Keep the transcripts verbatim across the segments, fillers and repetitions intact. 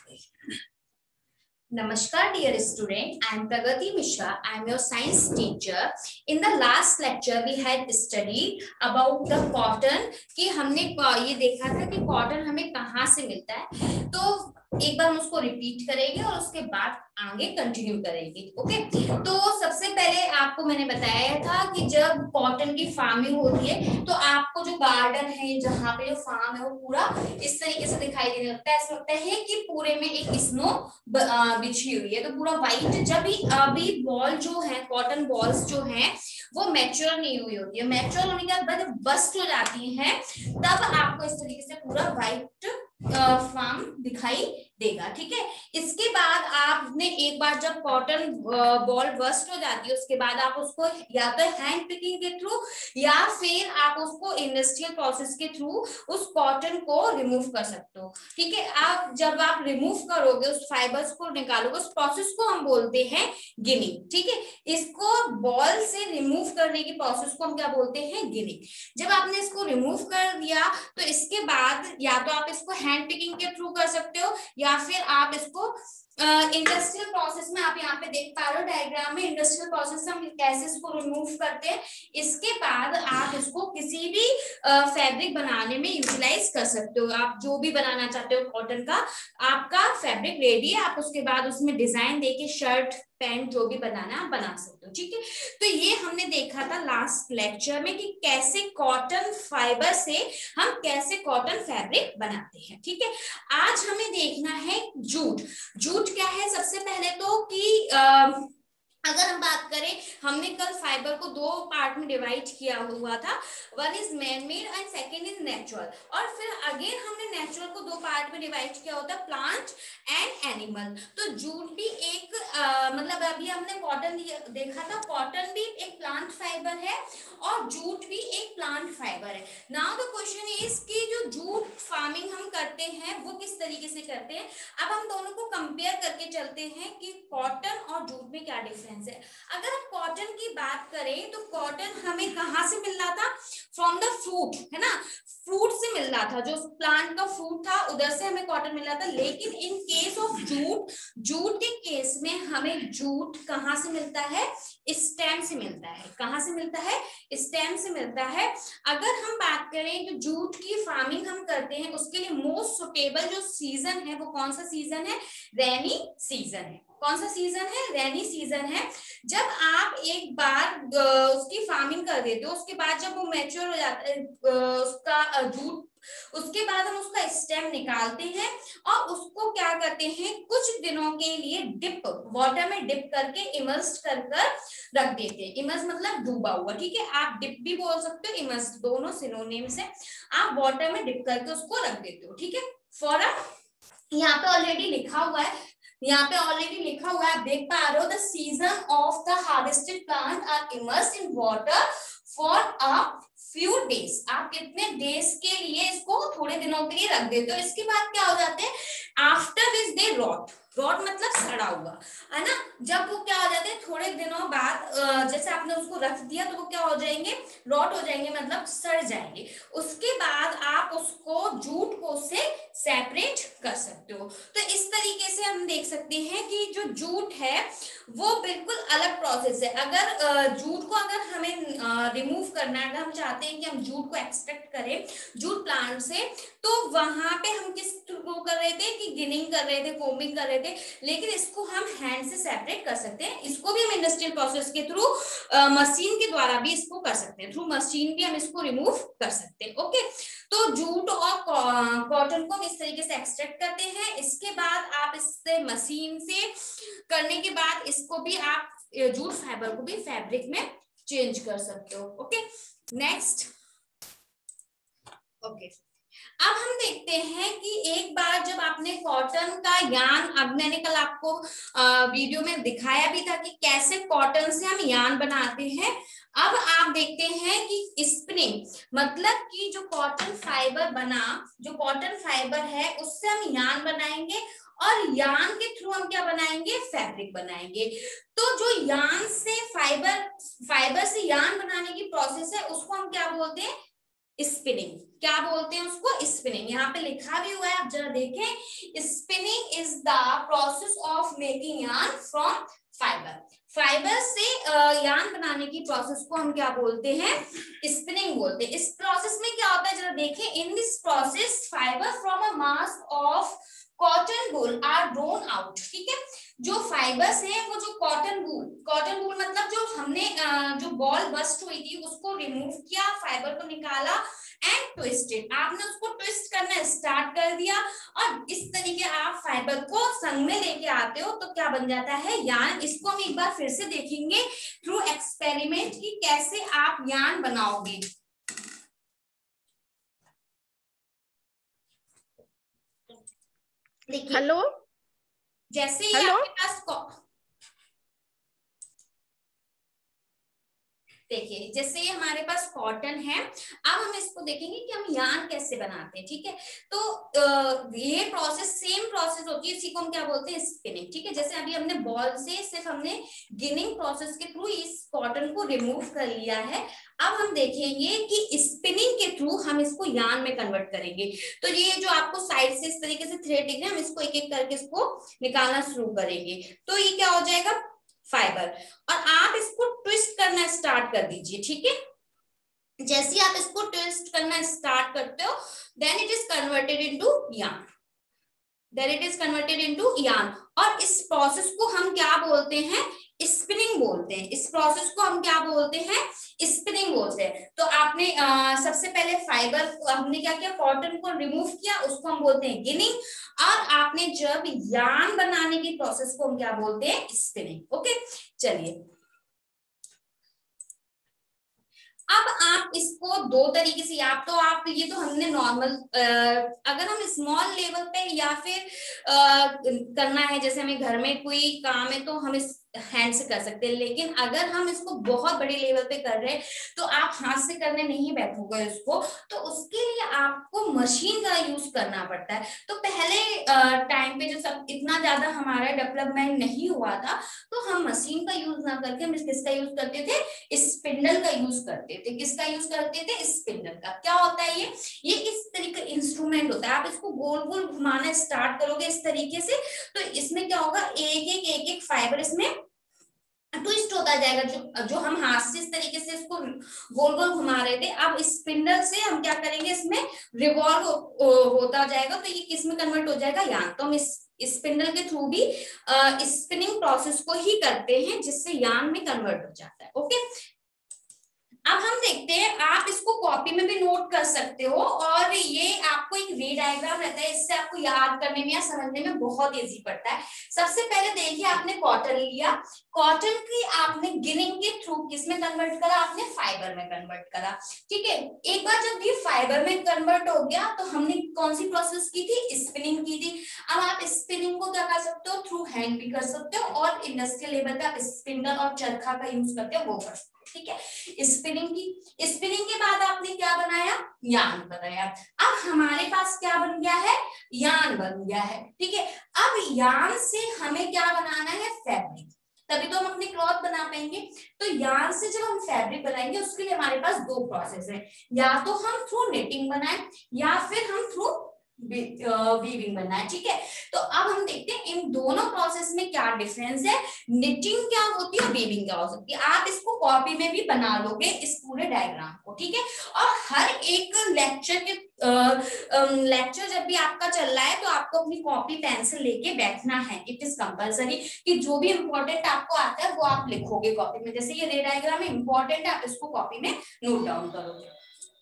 Namaskar dear student, I am Pragati Mishra. I am your science teacher. In the last lecture we had studied about the cotton कि हमने ये देखा था कि cotton हमें कहाँ से मिलता है, तो एक बार हम उसको रिपीट करेंगे और उसके बाद आगे कंटिन्यू करेंगे। ओके, तो सबसे पहले आपको मैंने बताया था कि जब कॉटन की फार्मिंग होती है तो आपको जो गार्डन है, जहाँ पे जो फार्म है, वो पूरा इस तरीके से दिखाई देने लगता है। ऐसा लगता है कि पूरे में एक स्नो बिछी हुई है, तो पूरा व्हाइट। जब भी अभी बॉल जो है, कॉटन बॉल्स जो है वो मैच्योर नहीं हुई होती है, मैच्योर होने के बाद बस्ट हो जाती हैं, तब आपको इस तरीके से पूरा व्हाइट फार्म दिखाई देगा। ठीक है, इसके बाद आपने एक बार जब कॉटन बॉल बस्ट हो जाती है, उसके बाद आप उसको या तो हैंड पिकिंग के थ्रू या फिर आप उसको इंडस्ट्रियल प्रोसेस के थ्रू उस कॉटन को रिमूव कर सकते हो। ठीक है, आप जब आप रिमूव करोगे, उस फाइबर्स को निकालोगे, उस प्रोसेस को हम बोलते हैं गिनिंग। ठीक है, इसको बॉल से रिमूव करने की प्रोसेस को हम क्या बोलते हैं? गिनिंग। जब आपने इसको रिमूव कर दिया तो इसके बाद या तो आप इसको हैंड पिकिंग के थ्रू कर सकते हो या फिर आप इसको इंडस्ट्रियल uh, प्रोसेस में, आप यहाँ पे देख पा रहे हो डायग्राम में, इंडस्ट्रियल प्रोसेस हम कैसे इसको रिमूव करते हैं। इसके बाद आप इसको किसी भी फैब्रिक uh, बनाने में यूटिलाइज कर सकते हो। आप जो भी बनाना चाहते हो कॉटन का, आपका फैब्रिक रेडी है, आप उसके बाद उसमें डिजाइन देके शर्ट पैंट जो भी बनाना आप बना सकते हो। ठीक है, तो ये हमने देखा था लास्ट लेक्चर में कि कैसे कॉटन फाइबर से हम कैसे कॉटन फैब्रिक बनाते हैं। ठीक है, आज हमें देखना है जूट। जूट क्या है? सबसे पहले तो कि आ, अगर हम बात करें, हमने कल फाइबर को दो पार्ट में डिवाइड किया हुआ था, one is man made and second is natural, और फिर अगेन हमने नेचुरल को दो पार्ट में डिवाइड किया होता है, प्लांट एंड एनिमल। तो जूट भी एक आ, मतलब अभी हमने कॉटन देखा था, कॉटन भी एक प्लांट फाइबर है और जूट भी एक प्लांट फाइबर है। नाउ द क्वेश्चन इज कि जो जूट फार्मिंग हम करते हैं वो किस तरीके से करते हैं। अब हम दोनों को कंपेयर करके चलते हैं कि कॉटन और जूट में क्या डिफरेंस है। अगर हम कॉटन की बात करें तो कॉटन हमें कहां से मिल रहा था? फ्रॉम द फ्रूट, है ना, फ्रूट से मिल रहा था, जो प्लांट का फ्रूट था उधर से हमें कॉटन मिल रहा था। लेकिन in case of jute, jute के केस में हमें जूट कहां से मिलता है? स्टेम से मिलता है। कहां से मिलता है? स्टेम से मिलता है। अगर हम बात करें जो जूट की फार्मिंग हम करते हैं, उसके लिए मोस्ट सुटेबल जो सीजन है वो कौन सा सीजन है? रेनी सीजन है। कौन सा सीजन है? रेनी सीजन है। जब आप एक बार उसकी फार्मिंग कर देते हो, उसके बाद जब वो मैच्योर हो जाता है उसका जूट, उसके बाद हम उसका स्टेम निकालते हैं और उसको क्या करते हैं, कुछ दिनों के लिए डिप, वाटर में डिप करके इमर्स कर कर रख देते हैं। इमर्स मतलब डूबा हुआ। ठीक है, आप डिप भी बोल सकते हो, इमर्स, दोनों सिनोनिम्स है। आप वाटर में डिप करके उसको रख देते हो। ठीक है, फॉर अ, यहाँ पे ऑलरेडी लिखा हुआ है, यहाँ पे ऑलरेडी लिखा हुआ है, आप देख पा रहे हो, the season of the harvested plant are immersed in water for a few days. आप कितने डेज के लिए इसको, थोड़े दिनों के लिए रख देते हो। इसके बाद क्या हो जाते हैं? After this they rot, rot मतलब सड़ा हुआ, है ना। जब वो क्या हो जाते हैं, थोड़े दिनों बाद, जैसे आपने उसको रख दिया तो वो क्या हो जाएंगे? रॉट हो जाएंगे, मतलब सड़ जाएंगे। उसके बाद आप उसको, जूट को से सेपरेट कर सकते हो। तो इस तरीके से हम देख सकते हैं कि जो जूट है वो बिल्कुल अलग प्रोसेस है। अगर जूट को अगर हमें रिमूव करना है, अगर हम चाहते हैं कि हम जूट को एक्सट्रैक्ट करें जूट प्लांट से, तो वहां पे हम किस थ्रू कर रहे थे कि गिनिंग कर रहे थे, कोम्बिंग कर रहे थे। लेकिन इसको हम हैंड से सेपरेट कर सकते हैं। इसको भी हम इंडस्ट्रियल प्रोसेस के थ्रू, मशीन के द्वारा भी इसको कर सकते हैं, थ्रू मशीन भी हम इसको रिमूव कर सकते हैं। ओके, तो जूट और कॉटन को इस तरीके से एक्सट्रैक्ट करते हैं। इसके बाद आप इससे मशीन से करने के बाद इसको भी आप, जूट फाइबर को भी फैब्रिक में चेंज कर सकते हो। Okay, next. ओके, अब हम देखते हैं कि एक बार जब आपने कॉटन का यान, अब मैंने कल आपको वीडियो में दिखाया भी था कि कैसे कॉटन से हम यान बनाते हैं। अब आप देखते हैं कि स्पिनिंग मतलब कि जो कॉटन फाइबर बना, जो कॉटन फाइबर है उससे हम यान बनाएंगे और यान के थ्रू हम क्या बनाएंगे? फैब्रिक बनाएंगे। तो जो यान से फाइबर, फाइबर से यान बनाने की प्रोसेस है उसको हम क्या बोलते हैं? स्पिनिंग। क्या बोलते हैं उसको? स्पिनिंग। यहाँ पे लिखा भी हुआ है, आप जरा देखें। Spinning is the process of making yarn from fibre. Fibre से यार्न बनाने की प्रोसेस को हम क्या बोलते हैं? स्पिनिंग बोलते हैं। इस प्रोसेस में क्या होता है जरा देखें। In this process fibre from a mass of cotton wool are drawn out. ठीक है, जो फाइबर्स हैं वो जो कॉटन वूल, कॉटन वूल मतलब जो हमने जो बॉल बस्ट हुई थी उसको रिमूव किया, फाइबर को निकाला एंड ट्विस्टेड। आपने उसको ट्विस्ट करना स्टार्ट कर दिया और इस तरीके आप फाइबर को संग में लेके आते हो तो क्या बन जाता है? यार्न। इसको हम एक बार फिर से देखेंगे थ्रू एक्सपेरिमेंट कि कैसे आप यार्न बनाओगे। देखिए, हेलो, जैसे ही आपके पास देखिए जैसे ये हमारे पास कॉटन है, अब हम इसको देखेंगे कि हम यार्न कैसे बनाते हैं। ठीक है, तो ये प्रोसेस सेम प्रोसेस होती है, इसी को हम क्या बोलते हैं? स्पिनिंग। ठीक है, जैसे अभी हमने बॉल से सिर्फ हमने गिनिंग प्रोसेस के थ्रू इस कॉटन को रिमूव कर लिया है। अब हम देखेंगे कि स्पिनिंग के थ्रू हम इसको यार्न में कन्वर्ट करेंगे। तो ये जो आपको साइड से इस तरीके से थ्रेड दिख रहे हैं, हम इसको एक एक करके इसको निकालना शुरू करेंगे। तो ये क्या हो जाएगा? फाइबर। और आप इसको ट्विस्ट करना स्टार्ट कर दीजिए। ठीक है, जैसे ही आप इसको ट्विस्ट करना स्टार्ट करते हो then it is converted into yarn, then it is converted into yarn. और इस प्रोसेस को हम क्या बोलते हैं? स्पिनिंग बोलते हैं। इस प्रोसेस को हम क्या बोलते हैं? स्पिनिंग बोलते हैं। तो आपने आ, सबसे पहले फाइबर हमने क्या किया? कॉटन को रिमूव किया, उसको हम बोलते हैं गिनिंग। और आपने जब यार्न बनाने की प्रोसेस को हम क्या बोलते हैं? स्पिनिंग। ओके, चलिए अब आप इसको दो तरीके से, या तो आप ये तो हमने नॉर्मल, अगर हम स्मॉल लेवल पे या फिर आ, करना है, जैसे हमें घर में कोई काम है तो हम इस हैंड से कर सकते हैं। लेकिन अगर हम इसको बहुत बड़े लेवल पे कर रहे हैं तो आप हाथ से करने नहीं बैठोगे इसको, तो उसके लिए आपको मशीन का यूज करना पड़ता है। तो पहले टाइम पे जो सब इतना ज्यादा हमारा डेवलपमेंट नहीं हुआ था तो हम मशीन का यूज ना करके हम किसका यूज करते थे? स्पिंडल का यूज करते थे। किसका यूज करते थे? स्पिंडल का। क्या होता है ये? ये इस तरीके इंस्ट्रूमेंट होता है। आप इसको गोल गोल घुमाना स्टार्ट करोगे इस तरीके से, तो इसमें क्या होगा? एक एक एक एक फाइबर इसमें ट्विस्ट होता जाएगा। जो जो हम हाथ से इस तरीके से इसको गोल गोल घुमा रहे थे, अब स्पिंडल से हम क्या करेंगे? इसमें रिवॉल्व हो, होता जाएगा, तो ये किस में कन्वर्ट हो जाएगा? यार्न। तो हम इस स्पिंडल के थ्रू भी स्पिनिंग प्रोसेस को ही करते हैं जिससे यार्न में कन्वर्ट हो जाता है। ओके, अब हम देखते हैं, आप इसको कॉपी में भी नोट कर सकते हो और ये आपको एक वे डायग्राम रहता है, इससे आपको याद करने में या समझने में बहुत इजी पड़ता है। सबसे पहले देखिए, आपने कॉटन लिया, कॉटन की आपने गिनिंग के थ्रू किसमें कन्वर्ट करा? आपने फाइबर में कन्वर्ट करा। ठीक है, एक बार जब ये फाइबर में कन्वर्ट हो गया तो हमने कौन सी प्रोसेस की थी? स्पिनिंग की थी। अब आप स्पिनिंग को क्या कर सकते हो? थ्रू हैंड भी कर सकते हो, और इंडस्ट्रियल लेवल पे आप स्पिंडल और चरखा का यूज करते हो, वो कर सकते हो। ठीक है, स्पिनिंग की। स्पिनिंग के बाद आपने क्या बनाया? यार्न बनाया। अब हमारे पास क्या बन गया है? यार्न बन गया है। ठीक है, अब यार्न से हमें क्या बनाना है? फैब्रिक। तभी तो हम अपनी क्लॉथ बना पाएंगे। तो यार्न से जब हम फैब्रिक बनाएंगे उसके लिए हमारे पास दो प्रोसेस है, या तो हम थ्रू निटिंग बनाए या फिर हम थ्रू वीविंग बनना है। ठीक है, तो अब हम देखते हैं इन दोनों प्रोसेस में क्या डिफरेंस है, निटिंग क्या होती है और वीविंग क्या हो सकती है। आप इसको कॉपी में भी बना लोगे इस पूरे डायग्राम को। ठीक है, और हर एक लेक्चर के लेक्चर जब भी आपका चल रहा है तो आपको अपनी कॉपी पेंसिल लेके बैठना है। इट इज कंपल्सरी कि जो भी इंपॉर्टेंट आपको आता है वो आप लिखोगे कॉपी में। जैसे ये रे डायग्राम इंपॉर्टेंट है, आप इसको कॉपी में नोट डाउन करोगे।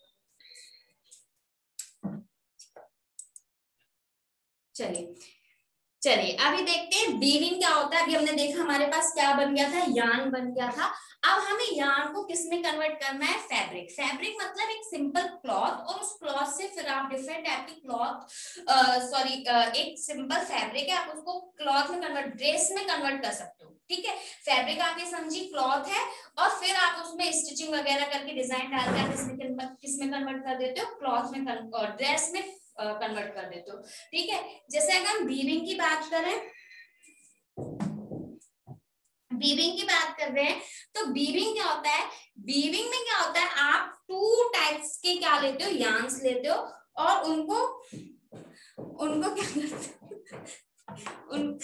चलिए चलिए अभी देखते हैं वीविंग क्या होता है। अभी हमने देखा हमारे पास क्या बन गया था? यार्न बन गया था। अब हमें यार्न को किस में कन्वर्ट करना है? फैब्रिक। फैब्रिक मतलब एक सिंपल क्लॉथ, और उस क्लॉथ से फिर आप डिफरेंट टाइप की क्लॉथ, सॉरी एक सिंपल फैब्रिक है, आप उसको क्लॉथ में कन्वर्ट, ड्रेस में कन्वर्ट कर सकते हो। ठीक है, फैब्रिक आप ये समझी क्लॉथ है, और फिर आप उसमें स्टिचिंग वगैरह करके डिजाइन डाल के आप किसमें कन्वर्ट कर देते हो? क्लॉथ में, ड्रेस में कन्वर्ट कर देते हो। ठीक है, जैसे अगर हम वीविंग की बात करें, वीविंग की बात कर रहे हैं, तो वीविंग क्या होता है, वीविंग में क्या होता है, आप टू टाइप्स के क्या लेते हो, यार्न्स लेते हो और उनको उनको क्या करते हो उन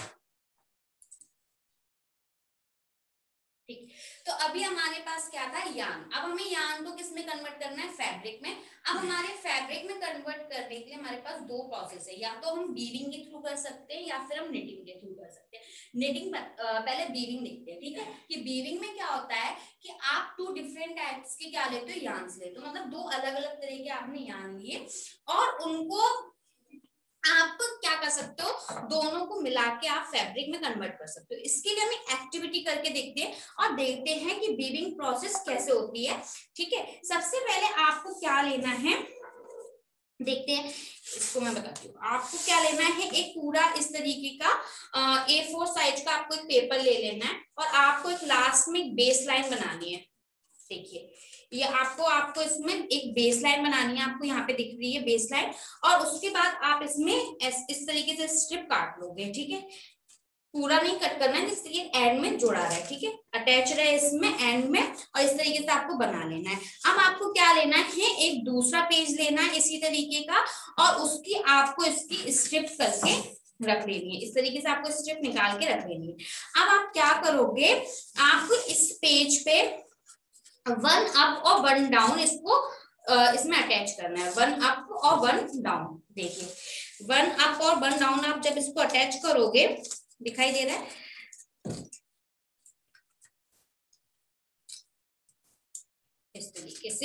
ठीक। तो अभी हमारे पास क्या था, यार्न। अब हमें यार्न को किस में कन्वर्ट करना है, फैब्रिक में। अब हमारे फैब्रिक में कन्वर्ट करने के लिए हमारे पास दो प्रोसेस है, या तो हम वीविंग के थ्रू कर सकते हैं या फिर हम निटिंग के थ्रू कर सकते हैं। निटिंग पहले वीविंग देखते हैं, ठीक है, कि वीविंग में क्या होता है कि आप टू डिफरेंट टाइप्स के क्या लेते हो, यार्न्स लेते हो, मतलब दो अलग अलग तरह के आपने यार्न लिए और उनको आप क्या कर सकते हो, दोनों को मिला के आप फैब्रिक में कन्वर्ट कर सकते हो। इसके लिए हम एक्टिविटी करके देखते हैं और देखते हैं कि वीविंग प्रोसेस कैसे होती है। ठीक है, सबसे पहले आपको क्या लेना है, देखते हैं, इसको मैं बताती हूँ। आपको क्या लेना है, एक पूरा इस तरीके का ए फोर साइज का आपको एक पेपर ले लेना है और आपको एक लास्ट में एक बेस लाइन बनानी है। देखिए, ये आपको आपको इसमें एक बेस लाइन बनानी है, आपको यहाँ पे दिख रही है बेस लाइन, और उसके बाद आप इसमें इस, इस तरीके से स्ट्रिप काट लोगे। ठीक है, पूरा नहीं कट करना है, जिससे ये एंड में जोड़ा रहा है, ठीक है, अटैच रहे इसमें एंड में, और इस तरीके से आपको बना लेना है। अब आपको क्या लेना है, एक दूसरा पेज लेना है इसी तरीके का, और उसकी आपको इसकी स्ट्रिप करके रख लेनी है, इस तरीके से आपको स्ट्रिप निकाल के रख लेनी है। अब आप क्या करोगे, आपको इस पेज पे वन अप और वन डाउन इसको इसमें अटैच करना है, वन अप और वन डाउन। देखिए, वन अप और वन डाउन आप जब इसको अटैच करोगे, दिखाई दे रहा है, इस तरीके से,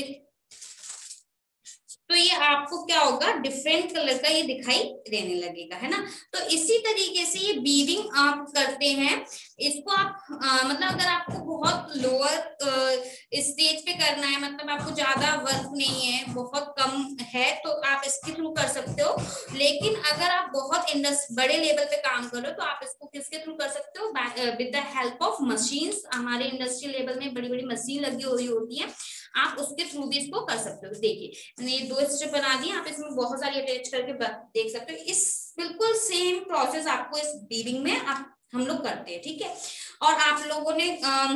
तो ये आपको क्या होगा, डिफरेंट कलर का ये दिखाई देने लगेगा, है ना। तो इसी तरीके से ये बीविंग आप करते हैं। इसको आप आ, मतलब अगर आपको बहुत लोअर स्टेज पे करना है, मतलब आपको ज्यादा वर्क नहीं है, बहुत कम है, तो आप इसके थ्रू कर सकते हो। लेकिन अगर आप बहुत इंडस्ट बड़े लेवल पे काम कर रहे हो, तो आप इसको किसके थ्रू कर सकते हो, with the help of machines. हमारे इंडस्ट्रियल लेवल में बड़ी बड़ी मशीन लगी हुई होती है, आप उसके थ्रू भी इसको कर सकते हो। देखिए, मैंने ये दो स्ट्रिप बना दी, आप इसमें बहुत सारी अटैच करके देख सकते हो। इस बिल्कुल सेम प्रोसेस आपको इस बीविंग में आप हम लोग करते हैं, ठीक है। और आप लोगों ने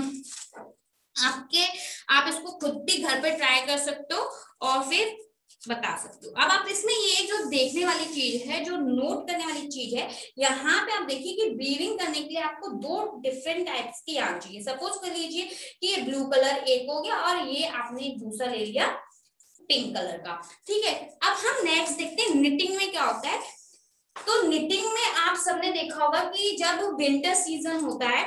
आपके आप इसको खुद भी घर पे ट्राई कर सकते हो और फिर बता सकते हो। अब आप इसमें ये जो देखने वाली चीज है, जो नोट करने वाली चीज है, यहाँ पे आप देखिए कि बीविंग करने के लिए आपको दो डिफरेंट टाइप्स की यार्न चाहिए। सपोज कर लीजिए कि ये ब्लू कलर एक हो गया और ये आपने दूसरा ले लिया पिंक कलर का, ठीक है। अब हम नेक्स्ट देखते हैं निटिंग में क्या होता है। तो निटिंग में आप सबने देखा होगा कि जब विंटर सीजन होता है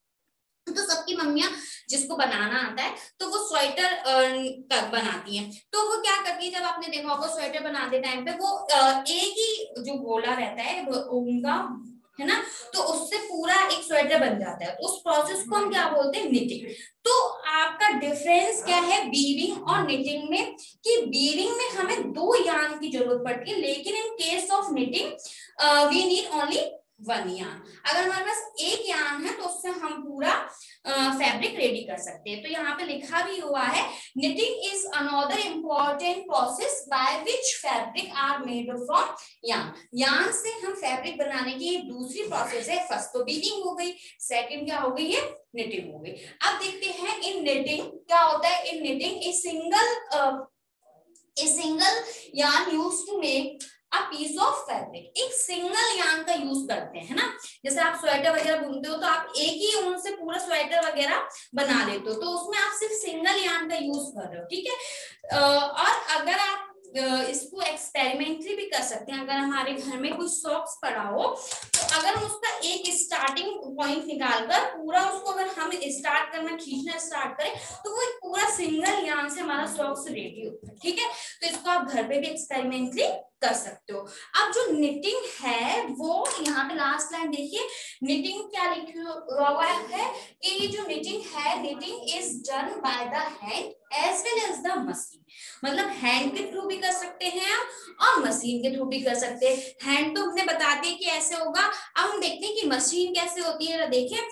तो सबकी मम्मियां जिसको बनाना आता है तो वो स्वेटर तक बनाती हैं। तो वो क्या करती है, जब आपने देखा होगा स्वेटर बनाते टाइम पे वो एक ही जो गोला रहता है उनका, है ना, तो उससे पूरा एक स्वेटर बन जाता है। उस प्रोसेस को हम क्या बोलते हैं, निटिंग। तो आपका डिफरेंस क्या है बीविंग और निटिंग में, कि बीविंग में हमें दो यार्न की जरूरत पड़ती है, लेकिन in case of knitting we need only one yarn. अगर हमारे पास एक यार्न है तो उससे हम पूरा फैब्रिक रेडी कर सकते हैं। तो यहाँ पे लिखा भी हुआ है, knitting is another important process by which fabric are made from yarn. Yarn से हम फैब्रिक बनाने की एक दूसरी प्रोसेस है। फर्स्ट तो बीविंग हो गई, सेकंड क्या हो गई है, निटिंग हो गई। अब देखते हैं इन निटिंग क्या होता है। In knitting a single a single yarn used to make a piece of fabric. एक सिंगल यार्न का यूज करते हैं, है ना। जैसे आप स्वेटर वगैरह बुनते हो तो आप एक ही ऊन से पूरा स्वेटर वगैरह बना लेते हो, तो उसमें आप सिर्फ सिंगल यार्न का यूज कर रहे हो, ठीक है। और अगर आप इसको एक्सपेरिमेंटली भी कर सकते हैं। अगर हमारे घर में कोई सॉक्स पड़ा हो तो अगर हम उसका एक स्टार्टिंग पॉइंट निकालकर पूरा उसको अगर हम स्टार्ट करना खींचना स्टार्ट करें तो वो एक पूरा सिंगल यार्न से हमारा सॉक्स रेडी होता है, ठीक है। तो इसको आप घर पे भी एक्सपेरिमेंटली कर सकते हो। अब जो निटिंग है वो यहाँ पे लास्ट लाइन देखिए, निटिंग क्या लिखा हुआ है कि ये जो निटिंग है, knitting is done by the hand as well as the machine. मतलब हैंड के थ्रू भी कर सकते हैं और मशीन के थ्रू भी कर सकते हैं। हैंड तो हमने बता दिया कि ऐसे होगा। अब हम देखते हैं कि मशीन कैसे होती है। देखिए,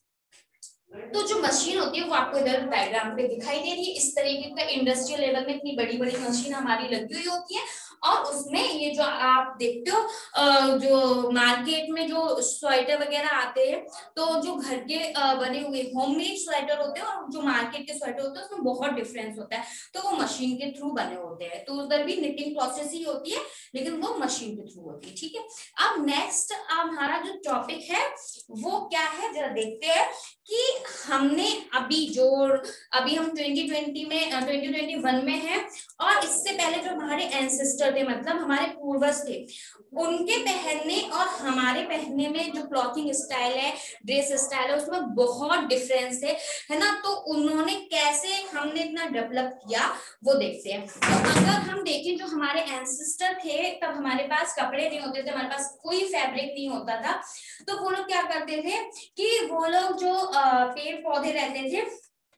तो जो मशीन होती है वो आपको इधर डायग्राम पे दिखाई दे रही है। इस तरीके का इंडस्ट्रियल लेवल में इतनी बड़ी बड़ी मशीन हमारी लगी हुई होती है और उसमें ये जो आप देखते हो जो मार्केट में जो स्वेटर वगैरह आते हैं, तो जो घर के बने हुए होममेड स्वेटर होते हैं और जो मार्केट के स्वेटर होते हैं उसमें बहुत डिफरेंस होता है, तो वो मशीन के थ्रू बने होते हैं। तो उधर भी निटिंग प्रोसेस ही होती है लेकिन वो मशीन के थ्रू होती है। ठीक है, अब नेक्स्ट हमारा जो टॉपिक है वो क्या है, जरा देखते हैं कि हमने अभी जो अभी हम ट्वेंटी ट्वेंटी में ट्वेंटी ट्वेंटी वन में है, और इससे पहले जो हमारे एंसेस्टर थे, मतलब हमारे पूर्वज थे, उनके पहनने और हमारे पहनने में जो क्लॉथिंग स्टाइल है, ड्रेस स्टाइल है, उसमें बहुत डिफरेंस है, है ना। तो उन्होंने कैसे हमने इतना डेवलप किया वो देखते हैं। तो अगर हम देखें जो हमारे एंसेस्टर थे, तब हमारे पास कपड़े नहीं होते थे, हमारे पास कोई फैब्रिक नहीं होता था, तो वो लोग क्या करते थे कि वो लोग जो पेड़ पौधे रहते थे,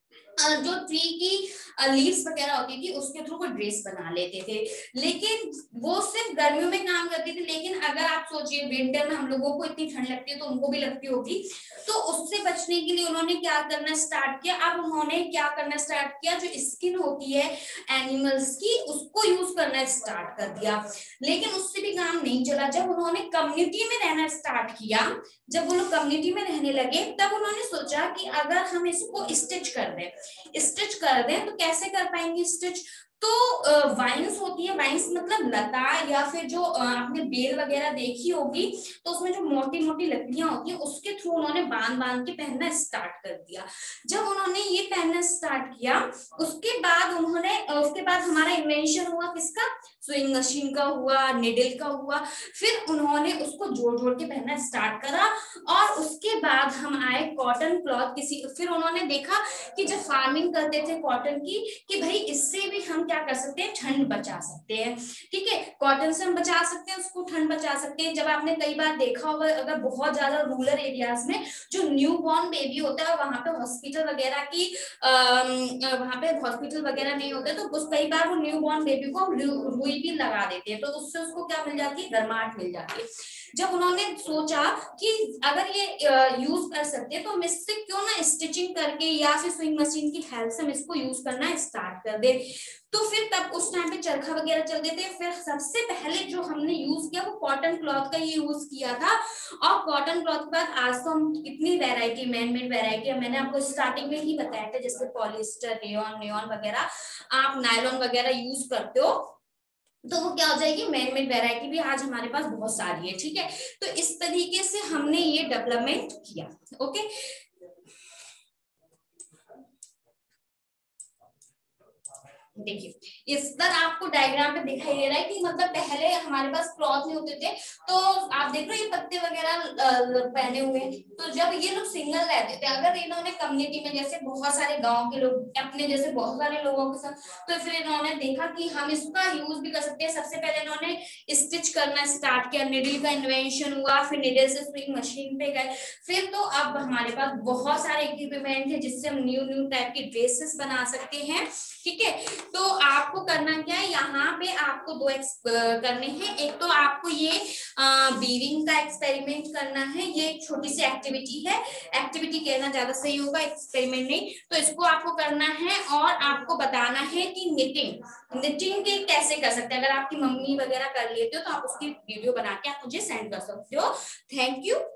जो ट्री की लीव्स वगैरह होती थी, उसके थ्रू वो ड्रेस बना लेते थे। लेकिन वो सिर्फ गर्मियों में काम करती थी, लेकिन अगर आप सोचिए विंटर में हम लोगों को इतनी ठंड लगती है तो उनको भी लगती होगी, तो उससे बचने के लिए उन्होंने क्या करना स्टार्ट किया, अब उन्होंने क्या करना स्टार्ट किया, जो स्किन होती है एनिमल्स की उसको यूज करना स्टार्ट कर दिया। लेकिन उससे भी काम नहीं चला, जब उन्होंने कम्युनिटी में रहना स्टार्ट किया, जब वो लोग कम्युनिटी में रहने लगे, तब उन्होंने सोचा कि अगर हम इसको स्टिच कर दें स्टिच कर दें तो कैसे कर पाएंगे स्टिच। तो वाइन्स होती है, वाइन्स मतलब लता, या फिर जो आपने बेल वगैरह देखी होगी, तो उसमें जो मोटी मोटी लकड़ियां होती हैं उसके थ्रू उन्होंने बांध बांध के पहनना स्टार्ट कर दिया। जब उन्होंने ये पहनना स्टार्ट किया, उसके बाद उन्होंने उसके बाद हमारा इन्वेंशन हुआ किसका, स्विंग मशीन का हुआ, निडल का हुआ। फिर उन्होंने उसको जोड़ जोड़ के पहनना स्टार्ट करा, और उसके बाद हम आए कॉटन क्लॉथ किसी। फिर उन्होंने देखा कि जब फार्मिंग करते थे कॉटन की, कि भाई इससे भी हम क्या कर सकते हैं, ठंड बचा सकते हैं। ठीक है, कॉटन से हम बचा सकते हैं, उसको ठंड बचा सकते हैं। जब आपने कई बार देखा होगा, अगर बहुत ज्यादा रूरल एरियाज में जो न्यू बॉर्न बेबी होता है, वहां पे हॉस्पिटल वगैरह की वहां पे हॉस्पिटल वगैरह नहीं होते, तो उस कई बार वो न्यू बॉर्न बेबी को रुई भी लगा देते हैं, तो उससे उसको क्या मिल जाती है, गर्माहट मिल जाती है। जब उन्होंने सोचा कि अगर ये यूज कर सकते हैं तो हम इससे क्यों ना स्टिचिंग करके या फिर स्विंग मशीन की हेल्प से हम इसको यूज करना स्टार्ट कर दे। तो फिर तब उस टाइम पे चरखा वगैरह चलते थे। फिर सबसे पहले जो हमने यूज किया वो कॉटन क्लॉथ का ये यूज किया था, और कॉटन क्लॉथ के बाद आज तो हम कितनी वैरायटी, मैन मेड वैरायटी, मैंने आपको स्टार्टिंग में ही बताया था, जैसे पॉलिस्टर, रेयॉन, नियॉन वगैरह, आप नायलॉन वगैरह यूज करते हो, तो वो क्या हो जाएगी, मैन मेड वैरायटी भी आज हमारे पास बहुत सारी है। ठीक है, तो इस तरीके से हमने ये डेवलपमेंट किया। ओके, देखिए इस पर आपको डायग्राम पे दिखाई दे रहा है कि मतलब पहले हमारे पास क्लॉथ नहीं होते थे, तो आप देख रहे हो ये पत्ते वगैरह पहने हुए, तो जब ये लोग सिंगल रहते थे, अगर इन्होंने कम्युनिटी में जैसे बहुत सारे गांव के लोग अपने जैसे बहुत सारे लोगों के साथ, तो फिर इन्होंने देखा कि हम इसका यूज भी कर सकते हैं। सबसे पहले इन्होंने स्टिच करना स्टार्ट किया, निडल का इन्वेंशन हुआ, फिर निडल से स्विंग मशीन पे गए, फिर तो अब हमारे पास बहुत सारे इक्विपमेंट है जिससे हम न्यू न्यू टाइप की ड्रेसेस बना सकते हैं। ठीक है, तो आपको करना क्या है, यहाँ पे आपको दो करने हैं। एक तो आपको ये बीविंग का एक्सपेरिमेंट करना है, ये एक छोटी सी एक्टिविटी है, एक्टिविटी कहना ज्यादा सही होगा, एक्सपेरिमेंट नहीं। तो इसको आपको करना है और आपको बताना है कि निटिंग निटिंग के कैसे कर सकते हैं। अगर आपकी मम्मी वगैरह कर लेते हो तो आप उसकी वीडियो बना के आप मुझे सेंड कर सकते हो। Thank you.